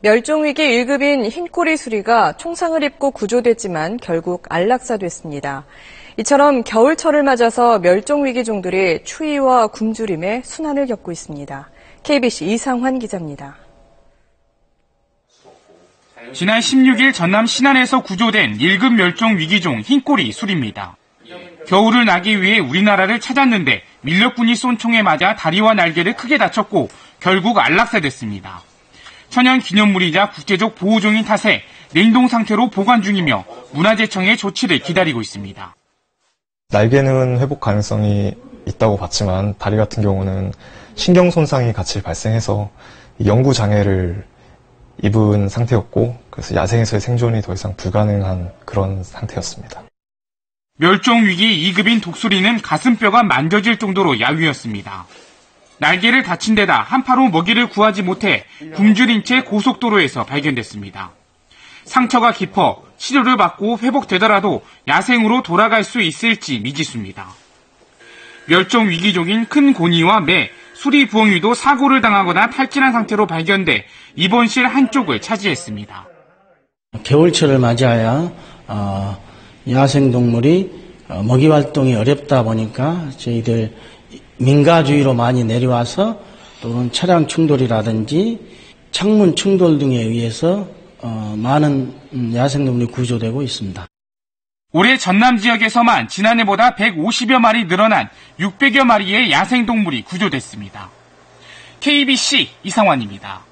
멸종위기 1급인 흰꼬리 수리가 총상을 입고 구조됐지만 결국 안락사됐습니다. 이처럼 겨울철을 맞아서 멸종위기종들이 추위와 굶주림에 순환을 겪고 있습니다. KBC 이상환 기자입니다. 지난 16일 전남 신안에서 구조된 1급 멸종위기종 흰꼬리 수리입니다. 겨울을 나기 위해 우리나라를 찾았는데 밀렵꾼이 쏜 총에 맞아 다리와 날개를 크게 다쳤고 결국 안락사됐습니다. 천연 기념물이자 국제적 보호종인 탓에 냉동 상태로 보관 중이며 문화재청의 조치를 기다리고 있습니다. 날개는 회복 가능성이 있다고 봤지만 다리 같은 경우는 신경 손상이 같이 발생해서 영구 장애를 입은 상태였고 그래서 야생에서의 생존이 더 이상 불가능한 그런 상태였습니다. 멸종위기 2급인 독수리는 가슴뼈가 만져질 정도로 야위였습니다. 날개를 다친 데다 한파로 먹이를 구하지 못해 굶주린 채 고속도로에서 발견됐습니다. 상처가 깊어 치료를 받고 회복되더라도 야생으로 돌아갈 수 있을지 미지수입니다. 멸종위기종인 큰 고니와 매, 수리부엉이도 사고를 당하거나 탈진한 상태로 발견돼 입원실 한쪽을 차지했습니다. 겨울철을 맞이하여 야생동물이 먹이 활동이 어렵다 보니까 저희들 민가주의로 많이 내려와서 또는 차량 충돌이라든지 창문 충돌 등에 의해서 많은 야생동물이 구조되고 있습니다. 올해 전남 지역에서만 지난해보다 150여 마리 늘어난 600여 마리의 야생동물이 구조됐습니다. KBC 이상환입니다.